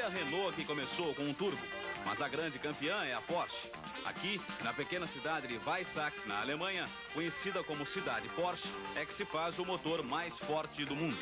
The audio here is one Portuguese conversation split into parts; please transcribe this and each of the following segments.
a Renault que começou com um turbo, mas a grande campeã é a Porsche. Aqui, na pequena cidade de Weissach, na Alemanha, conhecida como Cidade Porsche, é que se faz o motor mais forte do mundo.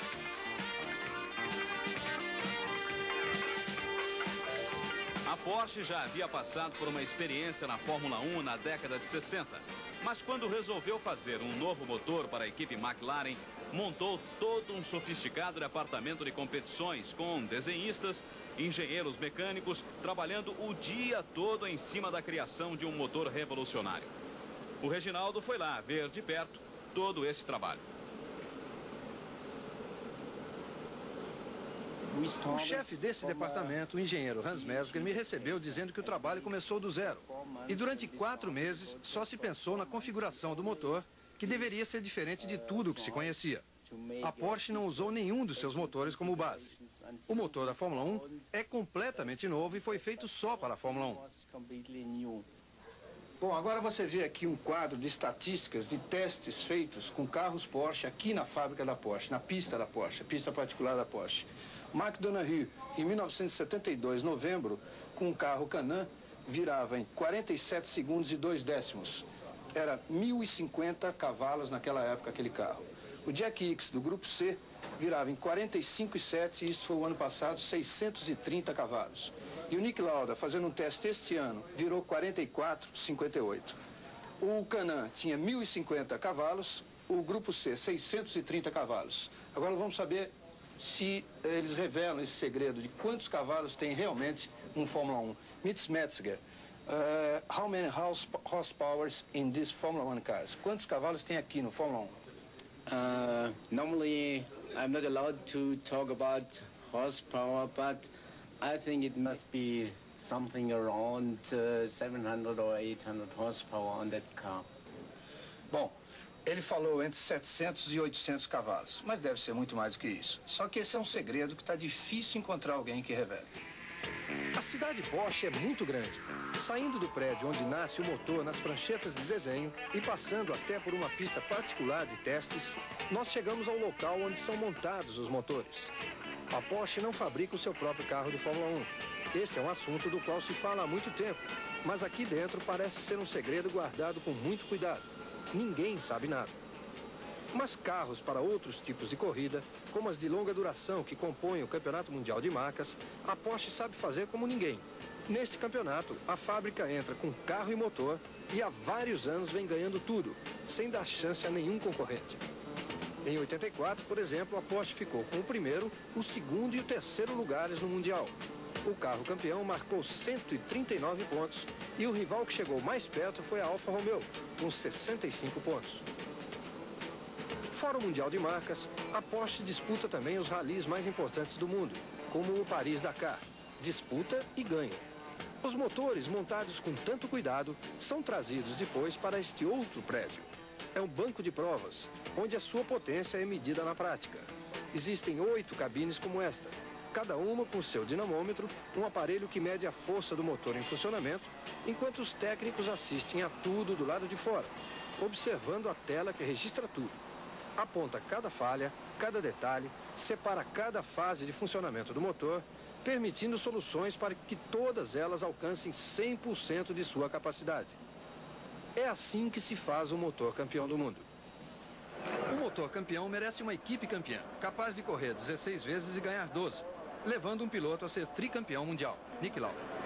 A Porsche já havia passado por uma experiência na Fórmula 1 na década de 60, mas quando resolveu fazer um novo motor para a equipe McLaren, montou todo um sofisticado departamento de competições com desenhistas, engenheiros mecânicos, trabalhando o dia todo em cima da criação de um motor revolucionário. O Reginaldo foi lá ver de perto todo esse trabalho. O chefe desse departamento, o engenheiro Hans Mesger, me recebeu dizendo que o trabalho começou do zero. E durante 4 meses só se pensou na configuração do motor, que deveria ser diferente de tudo o que se conhecia. A Porsche não usou nenhum dos seus motores como base. O motor da Fórmula 1 é completamente novo e foi feito só para a Fórmula 1. Bom, agora você vê aqui um quadro de estatísticas de testes feitos com carros Porsche aqui na fábrica da Porsche, na pista da Porsche, pista particular da Porsche. Marc Donohue, em 1972, novembro, com um carro Can-Am, virava em 47 segundos e 2 décimos. Era 1.050 cavalos naquela época, aquele carro. O Jack Hicks, do Grupo C, virava em 45,7, e isso foi o ano passado, 630 cavalos. E o Nick Lauda, fazendo um teste este ano, virou 44,58. O Can-Am tinha 1.050 cavalos, o Grupo C, 630 cavalos. Agora vamos saber se eles revelam esse segredo de quantos cavalos tem realmente um Fórmula 1. Mitz Metzger, how many horsepowers in this Formula 1 cars? Quantos cavalos tem aqui no Fórmula 1? Normally, I'm not allowed to talk about horsepower, but I think it must be something around 700 or 800 horsepower on that car. Bom, ele falou entre 700 e 800 cavalos, mas deve ser muito mais do que isso. Só que esse é um segredo que está difícil encontrar alguém que revele. A cidade Porsche é muito grande. Saindo do prédio onde nasce o motor nas pranchetas de desenho e passando até por uma pista particular de testes, nós chegamos ao local onde são montados os motores. A Porsche não fabrica o seu próprio carro de Fórmula 1. Esse é um assunto do qual se fala há muito tempo, mas aqui dentro parece ser um segredo guardado com muito cuidado. Ninguém sabe nada. Mas carros para outros tipos de corrida, como as de longa duração que compõem o Campeonato Mundial de Marcas, a Porsche sabe fazer como ninguém. Neste campeonato, a fábrica entra com carro e motor e há vários anos vem ganhando tudo, sem dar chance a nenhum concorrente. Em 84, por exemplo, a Porsche ficou com o primeiro, o segundo e o terceiro lugares no Mundial. O carro campeão marcou 139 pontos e o rival que chegou mais perto foi a Alfa Romeo, com 65 pontos. Fora o Mundial de Marcas, a Porsche disputa também os ralis mais importantes do mundo, como o Paris-Dakar. Disputa e ganha. Os motores montados com tanto cuidado são trazidos depois para este outro prédio. É um banco de provas, onde a sua potência é medida na prática. Existem 8 cabines como esta, cada uma com seu dinamômetro, um aparelho que mede a força do motor em funcionamento, enquanto os técnicos assistem a tudo do lado de fora, observando a tela que registra tudo. Aponta cada falha, cada detalhe, separa cada fase de funcionamento do motor, permitindo soluções para que todas elas alcancem 100% de sua capacidade. É assim que se faz o motor campeão do mundo. O motor campeão merece uma equipe campeã, capaz de correr 16 vezes e ganhar 12, levando um piloto a ser tricampeão mundial, Nick Lauda.